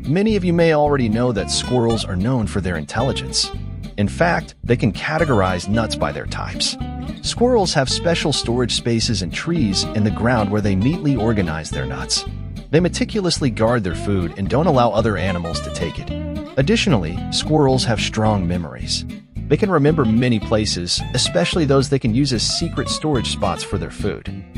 Many of you may already know that squirrels are known for their intelligence. In fact, they can categorize nuts by their types. Squirrels have special storage spaces and trees in the ground where they neatly organize their nuts. They meticulously guard their food and don't allow other animals to take it. Additionally, squirrels have strong memories. They can remember many places, especially those they can use as secret storage spots for their food.